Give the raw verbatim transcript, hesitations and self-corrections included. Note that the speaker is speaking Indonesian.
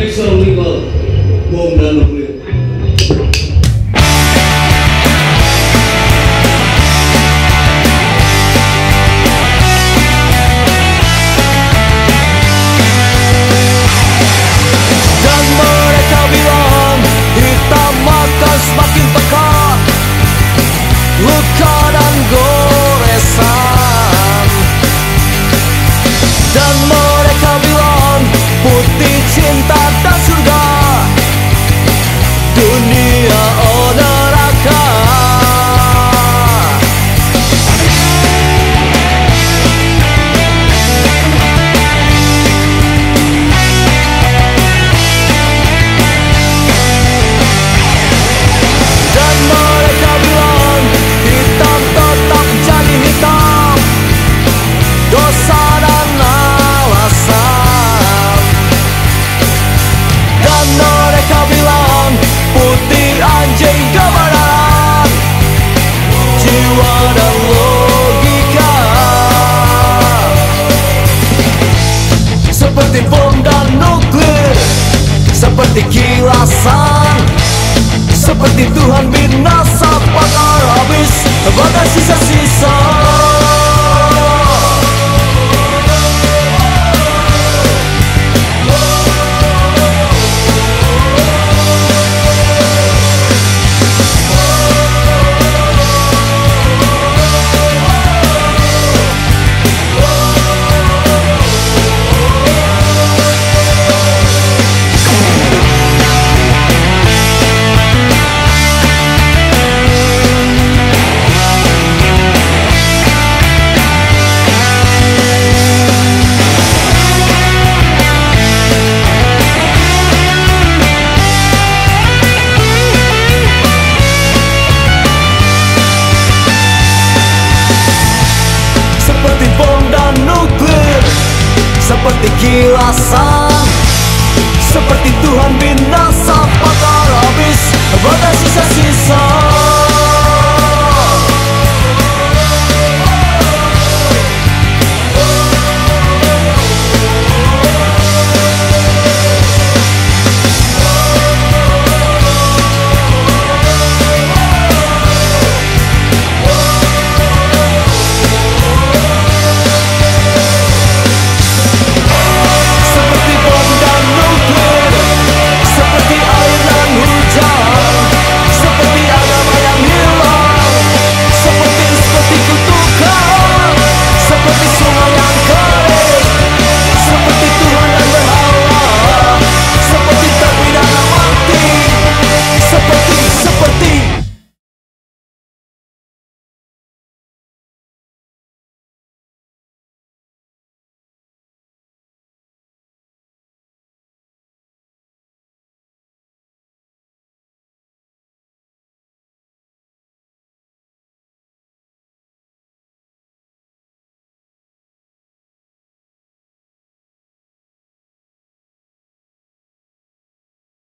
Astronomical bom dan nuklir. Dan mereka bilang hitam akan semakin pekat, luka dan goresan. Dan mereka bilang putih cinta dan surga, dunia oh neraka. Dan mereka bilang hitam tetap jadi hitam, dosa dan alasan. Dan mereka bilang putih anjing kebenaran, jiwa dan logika. Seperti bom dan nuklir, seperti kilasan, seperti Tuhan binasa bakar habis bagai sisa-sisa.